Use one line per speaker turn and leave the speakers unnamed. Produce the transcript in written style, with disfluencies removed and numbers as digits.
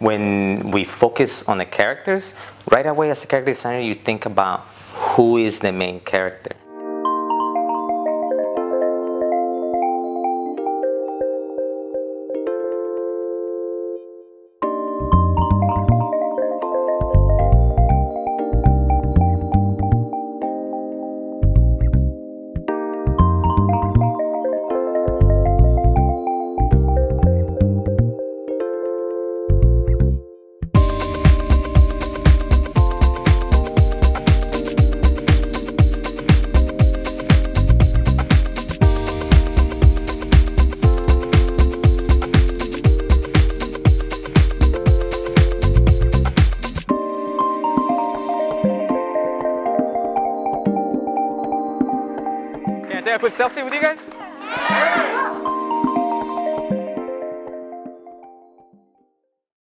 when we focus on the characters, right away as a character designer, you think about who is the main character. Can I take a quick selfie with you guys?